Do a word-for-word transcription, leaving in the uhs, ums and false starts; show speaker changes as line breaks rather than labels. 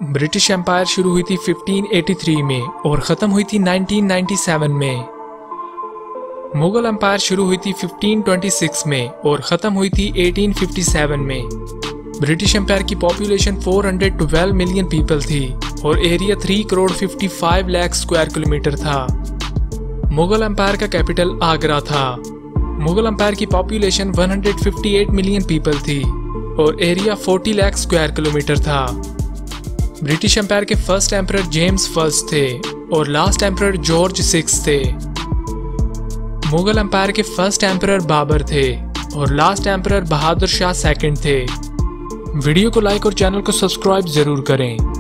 British empire शुरू हुई थी फिफ्टीन एटी थ्री में और ख़त्म हुई थी नाइनटीन नाइंटी सेवन में। मुगल एम्पायर शुरू हुई थी फिफ्टीन ट्वेंटी सिक्स में और ख़त्म हुई थी एटीन फिफ्टी सेवन में। ब्रिटिश एम्पायर की population four hundred twelve million people थी और area three crore fifty five lakh square kilometre था। मुगल एम्पायर का कैपिटल आगरा था। मुगल एम्पायर की population one hundred fifty eight million people थी और area forty lakh square kilometre था। ब्रिटिश एम्पायर के फर्स्ट एम्परर जेम्स फर्स्ट थे और लास्ट एम्परर जॉर्ज सिक्स थे। मुगल एम्पायर के फर्स्ट एम्परर बाबर थे और last emperor Bahadur Shah second थे। वीडियो को लाइक और चैनल को सब्सक्राइब जरूर करें।